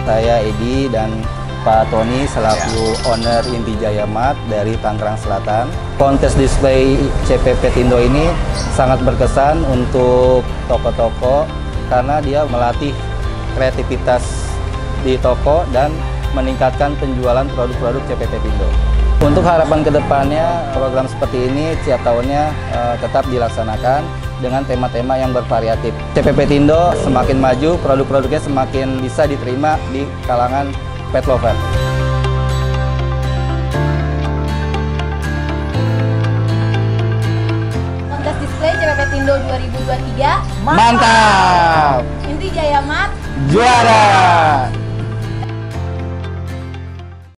Saya Edi dan Pak Tony selaku owner Inti Jaya Mart dari Tangerang Selatan. Kontes display CPP Tindo ini sangat berkesan untuk toko-toko karena dia melatih kreativitas di toko dan meningkatkan penjualan produk-produk CPP Tindo. Untuk harapan kedepannya, program seperti ini tiap tahunnya tetap dilaksanakan dengan tema-tema yang bervariatif. CPP Tindo semakin maju, produk-produknya semakin bisa diterima di kalangan pet lover. Kontes display CPP Tindo 2023 Mantap! Inti Jaya Mart Juara!